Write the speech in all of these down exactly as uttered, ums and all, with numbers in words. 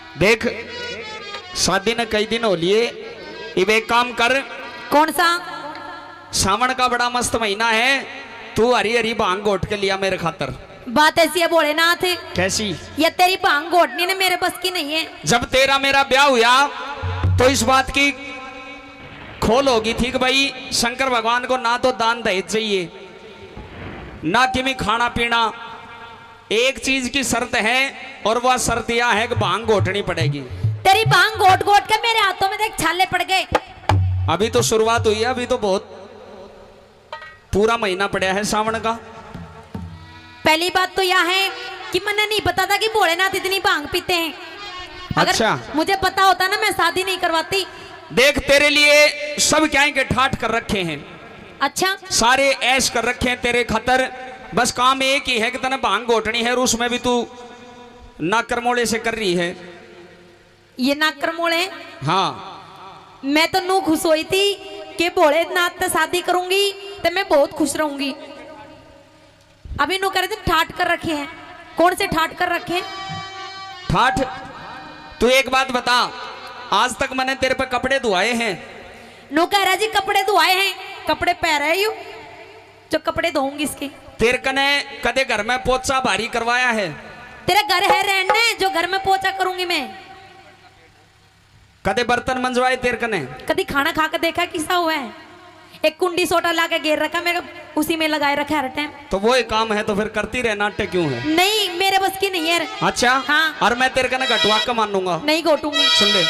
देख शादी ने कई दिन हो लिए, अब एक काम कर। कौन सा? सावन का बड़ा मस्त महीना है, तू हरी हरी भांग घोट के लिया मेरे खातर। बात ऐसी है भोलेनाथ। कैसी? ये तेरी भांग घोटनी ने मेरे बस की नहीं है। जब तेरा मेरा ब्याह हुआ तो इस बात की खोल होगी थी कि भाई शंकर भगवान को ना तो दान दहेज चाहिए ना कि मैं खाना पीना, एक चीज की शर्त है और वह शर्त यह है कि भांग घोटनी पड़ेगी। तेरी भांग घोट घोट के मेरे हाथों में देख छाले पड़ गए। अभी तो शुरुआत हुई है, अभी तो बहुत पूरा महीना पड़ा है सावन का। पहली बात तो यह है कि मैंने नहीं पता था कि भोलेनाथ इतनी भांग पीते हैं। अगर अच्छा मुझे पता होता ना मैं शादी नहीं करवाती। देख तेरे लिए सब क्या के ठाठ कर रखे हैं। अच्छा सारे ऐश कर रखे हैं तेरे खातर, बस काम एक ही है कि तने भांग घोटनी है और उसमें भी तू नाकरमोड़े से कर रही है। ये नाकरमोड़े? हाँ मैं तो नू खुश हुई थी कि भोलेनाथ से शादी करूंगी तो मैं बहुत खुश रहूंगी। अभी नू कह रहे थे ठाठ कर रखे हैं। कौन से ठाठ कर रखे हैं? ठाठ? तू एक बात बता, आज तक मैंने तेरे पे कपड़े धुआए हैं? नू कह रहा जी कपड़े धुआए हैं, कपड़े पहन रहे यू जो कपड़े धोऊंगी इसके। तेरे कने कदे घर में पोचा भारी करवाया है? तेरा घर है रहने जो घर में पोचा करूंगी मैं। कदे बर्तन मंजवाए तेरे कने? कभी खाना खा कर देखा किसा हुआ है? एक कुंडी सोटा ला के घेर रखा मेरे, उसी में लगाए रखा हर टाइम। तो वो एक काम है तो फिर करती रहे, नाट्य क्यों है? नहीं मेरे बस की नहीं है। अच्छा हाँ। और मैं तेरे कने घटवा के मान लूंगा। नहीं घोटूंगी। सुन ले,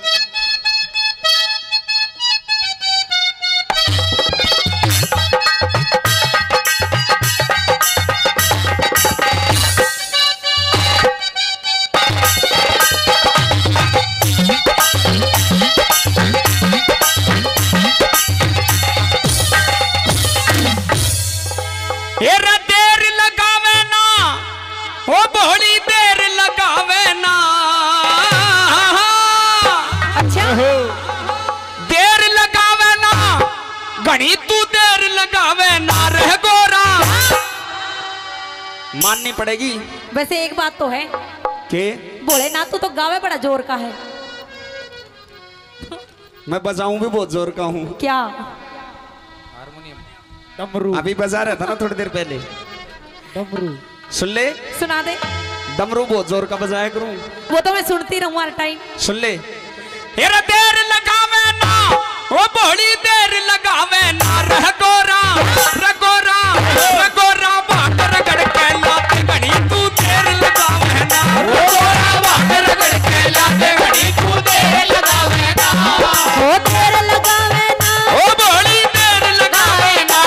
देर लगावे ना हो बड़ी देर लगावे ना। अच्छा देर लगावे ना घनी तू देर लगावे ना रह गोरा। माननी पड़ेगी। वैसे एक बात तो है के भोलेनाथ तू तो गावे बड़ा जोर का है। मैं बजाऊं भी बहुत जोर का हूँ। क्या? डमरू। अभी बजा रहा था ना थोड़ी देर पहले। डमरू सुन ले, सुना दे। डमरू बहुत जोर का बजाया करूं। वो तो मैं सुनती रहूं हर टाइम। सुन ले, हेरा देर लगावे ना वो बड़ी देर लगावे ना रह गोरा रह गोरा रह गोरा बाट रगड़ के लाते घड़ी तू देर लगावे ना। गोरा बाट रगड़ के लाते घड़ी तू देर लगावे ना। वो देर लगावे ना ओ बड़ी देर लगावे ना।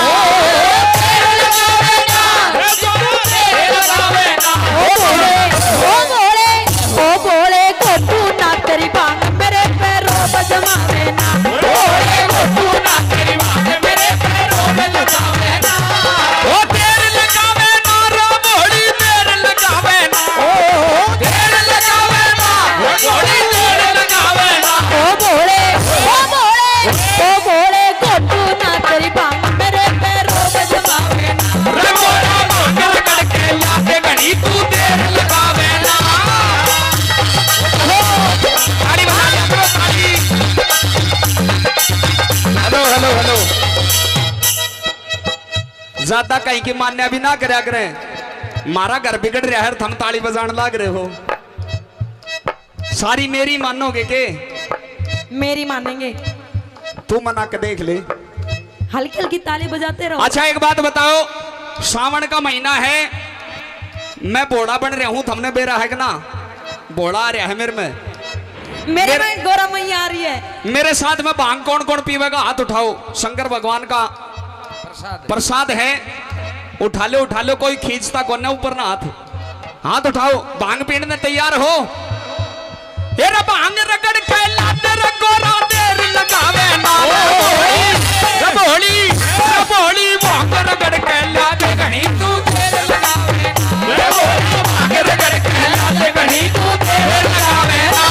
ओ भोले ओ भोले ओ भोले घोटू ना तेरी भांग मेरे पैरों पर जमावे ना। भोले घोटू ना तेरी भांग मेरे पैरों पर जमावे ना। ओ देर लगावे ना रो बड़ी देर लगावे ना। ओ देर लगावे ना वो बड़ी देर लगावे ना। ओ भोले ओ भोले ओ भोले घोटू ना तेरी भांग मेरे पैरों पर जमावे ना। रे गोरा मोटर करके लाते घड़ी तू देर लगावे ना। ताली बजा दे करो ताली। हेलो हेलो हेलो, ज्यादा कहीं की मान्य भी ना करया करें। मारा घर बिगड़ रहा है, थम ताली बजाने लाग रहे हो। सारी मेरी मानोगे के? मेरी मानेंगे। तू मना के देख ले। हल्की हल्की ताली बजाते रहो। अच्छा एक बात बताओ, सावन का महीना है, मैं बोड़ा बन रहा हूं, तुमने बेरा है कि ना? बोड़ा आ रहा है मेरे में। मेरे मेरे- में गौरा मैया आ रही है। मेरे साथ में भांग कौन कौन पीवेगा? हाथ उठाओ। शंकर भगवान का प्रसाद है, उठा लो उठा लो। कोई खींचता कौन है ऊपर ना हाथ। हाथ उठाओ, भांग पीने तैयार हो? ये रे भांग रगड़ के लाते रे गोरा देर लगावे ना। रे भोली रे भोली भांग रगड़ के लाते घड़ी तू देर लगावे ना। रे भोली भांग रगड़ के लाते घड़ी तू देर लगावे ना।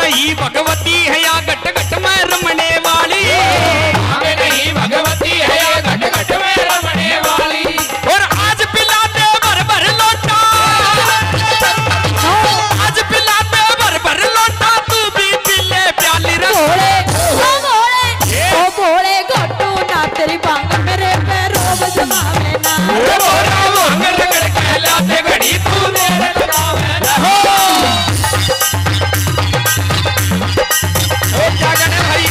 नहीं भगवती है या घट घट में रमने वाली, भांग नहीं भगवती है या घट घट में रमने वाली। और आज पिला दे भर भर लोटा, आज पिला दे भर भर लोटा, तू भी पिले प्याली रे भोले ओ भोले ओ भोले घोटू ना तेरी भांग मेरे पे रोब जमावे ना। बोरा भांग रगड़ के लाते घड़ी तू देर लगावे ना। ओ क्या कहने भाई,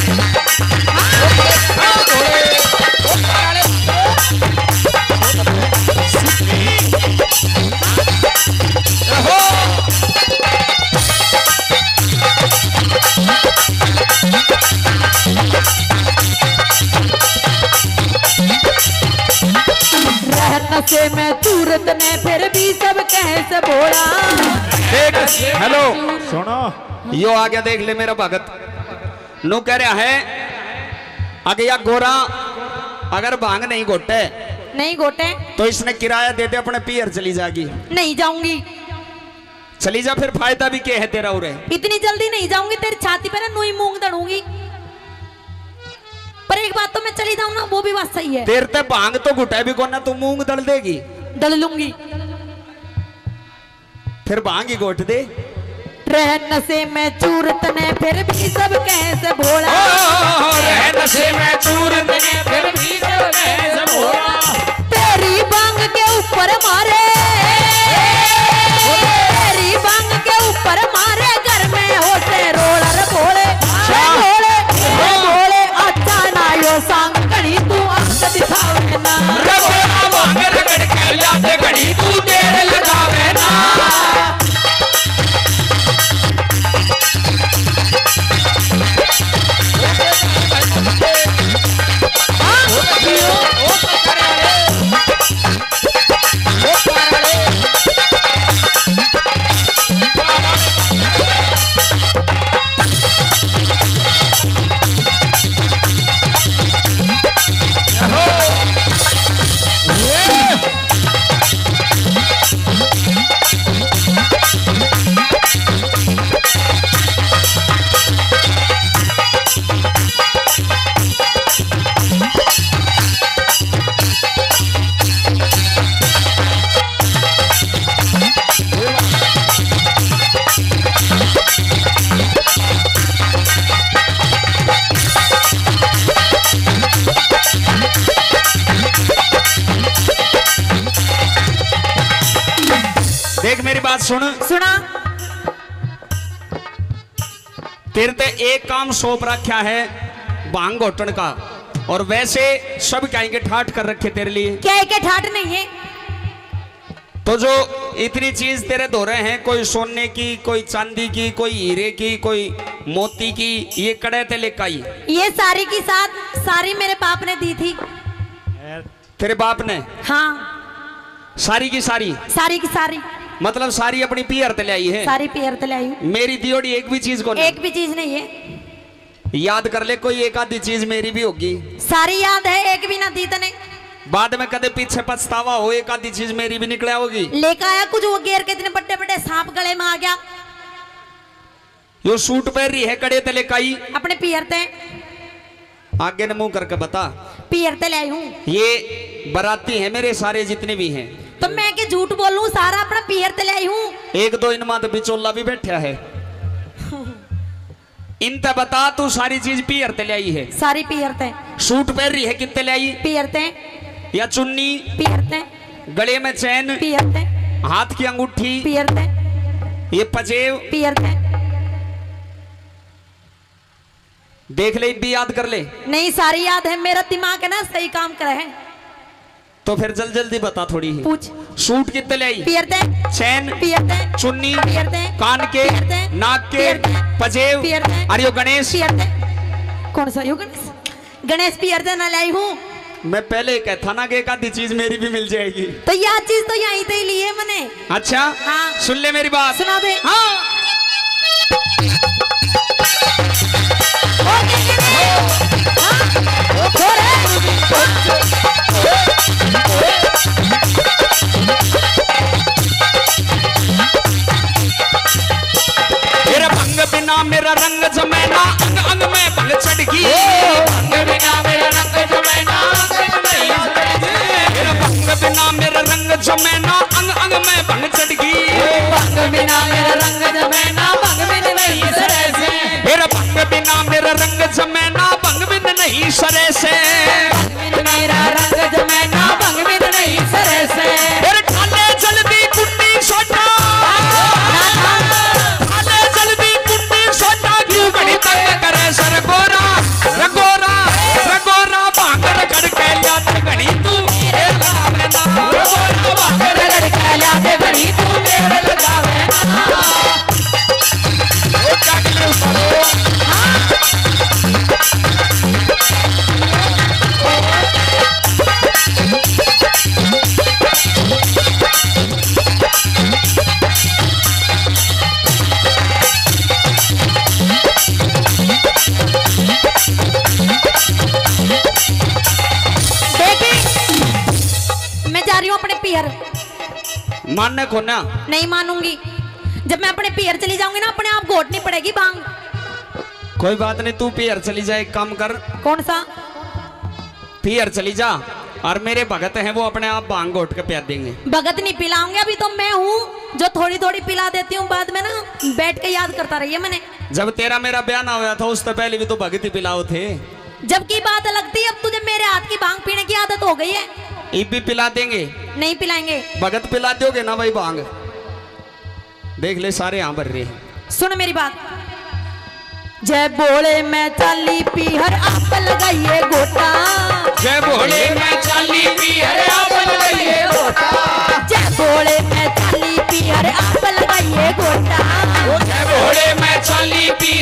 नशे में चूरत ने फिर भी सब कहे से भोला। देख हेलो सुनो यो आ गया, देख ले मेरा भगत नो कह रहा है अगर या गोरा अगर भांग नहीं घोटे नहीं गोटे तो इसने किराया दे दे अपने पियर चली जाएगी। नहीं जाऊंगी, चली जा, फिर फायदा भी क्या है तेरा उरे। इतनी जल्दी नहीं जाऊंगी, तेरी छाती पे ना नुई मूंग दड़ूंगी। पर एक बात तो मैं चली जाऊं ना, वो भी बात सही है। तेरे ते भांग तो घुटा भी कोना, तू मूंग दल देगी, दल लूंगी। फिर भांग ही घोट दे। रह नशे में चूरत ने फिर भी सब कहे से भोला। रह नशे में चूरत ने फिर भी सब कहे से भोला। तेरी भांग के ऊपर मारे, तेरी भांग के ऊपर मारे, घर में होते रोलर भोले भोले भोले। अच्छा ना यो सांग कड़ी तू अंक दिखावे ना। बोरा भांग रगड़ के लाते घड़ी तू देर लगावे ना। देख मेरी बात सुन, सुना तेरे ते एक काम सौंप रखा है भांग घोटन का, और वैसे सब कहेंगे ठाठ कर रखे तेरे लिए। क्या है के ठाट नहीं है। तो जो इतनी चीज तेरे धो रहे हैं, कोई सोने की, कोई चांदी की, कोई हीरे की, कोई मोती की, ये कड़े ते लेकर आई ये सारी की साथ सारी मेरे बाप ने दी थी। तेरे बाप ने? हाँ सारी की सारी? सारी की सारी मतलब सारी अपनी पियर ते ले आई है? सारी पियर ते लाई हूँ। मेरी दियोड़ी एक भी चीज को नहीं? एक भी चीज नहीं है। याद कर ले, कोई एक आधी चीज मेरी भी होगी। सारी याद है, एक भी ना दी तने। बाद में कदे पीछे पछतावा हो, एक आधी चीज मेरी भी निकला होगी। लेकर आया कुछ वो गेर के इतने बड़े बड़े सांप गले में आ गया। यो सूट पहन रही है कड़े ते लेकर आई, अपने पियर ते आगे न मुंह करके बता। पियर ते लाई हूँ। ये बराती है मेरे सारे जितने भी हैं। तो मैं के झूठ बोलूं, सारा अपना पियर ते लाई हूँ। एक दो इनमां तो बिचौला भी बैठा है। इन ते बता, तू सारी चीज पियर ते ले आई है? सारी पियर ते। सूट पहन रही है कितने ले आई? पियर ते या चुन्नी? पियर ते। गले में चैन? पियर ते। हाथ की अंगूठी? पियर ते। ये पजेब? पियर ते। देख ले, भी याद कर ले। नहीं सारी याद है, मेरा दिमाग है ना सही काम करे है। तो फिर जल्दी जल्दी बता थोड़ी ही। पूछ। सूट कितने ले आई? पियर ते। चैन? पियर ते। चुन्नी? पियर ते। कान के? पियर ते। नाक के? पियर ते। पजेब? पियर ते। अरे यो गणेश? पियर ते। कौन सा यो गणेश? गणेश पियर ते ना लाई हूँ। मैं पहले ही कहता ना कि एक आधी चीज मेरी भी मिल जाएगी। तो यह चीज तो यहीं से ही ली है मैंने। अच्छा हाँ। सुन ले मेरी बात। सुना दे। हाँ। और क्या कहते हैं? हाँ? हो रहा है? तेरे भंग बिना मेरा रंग जमैना अंग अंग में भंग चढ़गी भंग बिना मेरा रंग जमैना भंग बिना मेरा रंग जमैना अंग अंग में भंग चढ़गी भंग बिना मेरा रंग जमैना भंग बिन नहीं सरे से फिर भंग बिना मेरा रंग जमैना भंग बिन नहीं सरे से मेरा रंग जमैना भंग बिन नहीं सरे से फिर ठाले जल्दी कुंडी सोटा ठाले जल्दी कुंडी सोटा क्यों बड़ी तंग करे सर गोरा रगोरा रगोरा भांगर गड़के लिया घड़ी तू मेरे लगावे ना रगोरा भांगर गड़के लिया घड़ी तू मेरे लगावे ना ओ जागले उतारो मानने को ना नहीं मानूंगी। जब मैं अपने पियर चली जाऊंगी ना अपने आप घोटनी पड़ेगी भांग। कोई बात नहीं, तू पियर चली जाए, एक काम कर। कौन सा? पियर चली जा और मेरे भगत हैं वो अपने आप भांग घोट के पिया देंगे। भगत नहीं पिलाऊंगे, अभी तो मैं हूँ जो थोड़ी थोड़ी पिला देती हूँ, बाद में ना बैठ के याद करता रहिए। मैंने जब तेरा मेरा ब्याह ना हुआ था उससे पहले भी तो भगत ही पिलाओ थे। जबकि बात अलग थी, अब तुझे मेरे हाथ की भांग पीने की आदत हो गई है। ईब भी पिला देंगे। नहीं पिलाएंगे। भगत पिला दोगे ना भाई भांग? देख ले सारे यहाँ भर रहे हैं। सुन मेरी बात। जय बोले मैं चाली पीहर आप लगाइए गोटा। जय बोले मैं चाली पीहर आप लगाइए गोटा। जय बोले मैं चाली पीहर आप लगाइए गोटा। जय बोले मैं चाली पी